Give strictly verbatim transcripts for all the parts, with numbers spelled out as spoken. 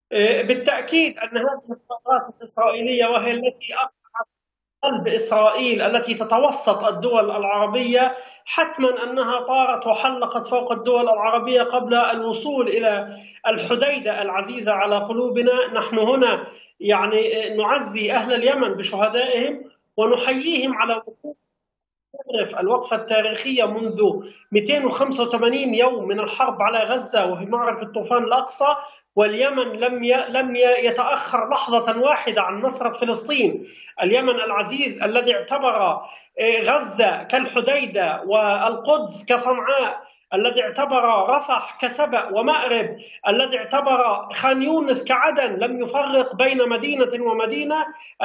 بالتأكيد أن هذه القرارات الإسرائيلية وهي التي أقعت قلب إسرائيل التي تتوسط الدول العربية، حتما أنها طارت وحلقت فوق الدول العربية قبل الوصول إلى الحديدة العزيزة على قلوبنا. نحن هنا يعني نعزي أهل اليمن بشهدائهم ونحييهم على وقوف تعرف الوقفة التاريخية منذ مئتين وخمسة وثمانين يوم من الحرب على غزة وفي معركة طوفان الأقصى، واليمن لم لم يتأخر لحظة واحدة عن نصرة فلسطين. اليمن العزيز الذي اعتبر غزة كالحديدة والقدس كصنعاء، الذي اعتبر رفح كسبأ ومأرب، الذي اعتبر خان يونس كعدن، لم يفرق بين مدينة ومدينة.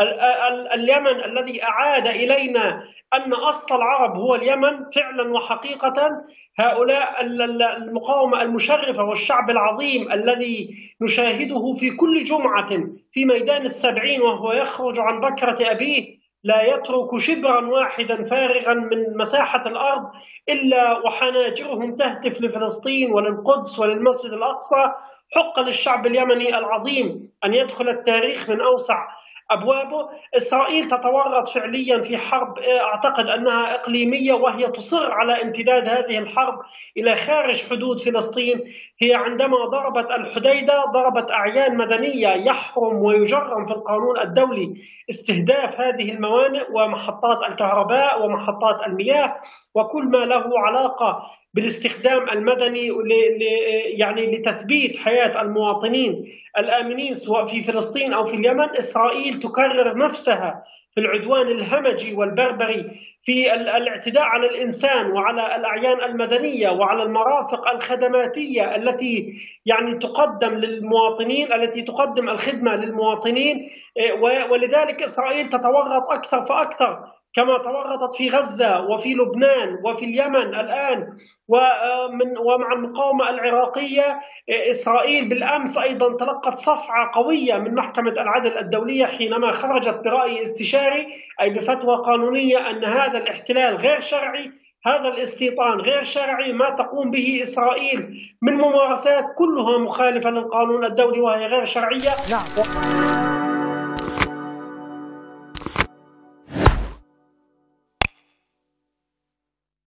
اليمن الذي أعاد إلينا أن أصل العرب هو اليمن فعلا وحقيقة. هؤلاء المقاومة المشرفة والشعب العظيم الذي نشاهده في كل جمعة في ميدان السبعين وهو يخرج عن بكرة أبيه، لا يترك شبرا واحدا فارغا من مساحة الأرض إلا وحناجرهم تهتف لفلسطين وللقدس وللمسجد الأقصى. حق للشعب اليمني العظيم أن يدخل التاريخ من أوسع أبوابه. إسرائيل تتورط فعليا في حرب أعتقد أنها إقليمية، وهي تصر على امتداد هذه الحرب إلى خارج حدود فلسطين. هي عندما ضربت الحديدة ضربت أعيان مدنية، يحرم ويجرم في القانون الدولي استهداف هذه الموانئ ومحطات الكهرباء ومحطات المياه وكل ما له علاقة بالاستخدام المدني يعني لتثبيت حياة المواطنين الآمنين سواء في فلسطين أو في اليمن. إسرائيل تكرر نفسها في العدوان الهمجي والبربري، في الاعتداء على الإنسان وعلى الأعيان المدنية وعلى المرافق الخدماتية التي يعني تقدم للمواطنين، التي تقدم الخدمة للمواطنين. ولذلك إسرائيل تتورط أكثر فأكثر كما تورطت في غزة وفي لبنان وفي اليمن الآن ومن ومع المقاومة العراقية. إسرائيل بالأمس أيضا تلقت صفعة قوية من محكمة العدل الدولية حينما خرجت برأي استشاري أي بفتوى قانونية أن هذا الاحتلال غير شرعي، هذا الاستيطان غير شرعي. ما تقوم به إسرائيل من ممارسات كلها مخالفة للقانون الدولي وهي غير شرعية. نعم.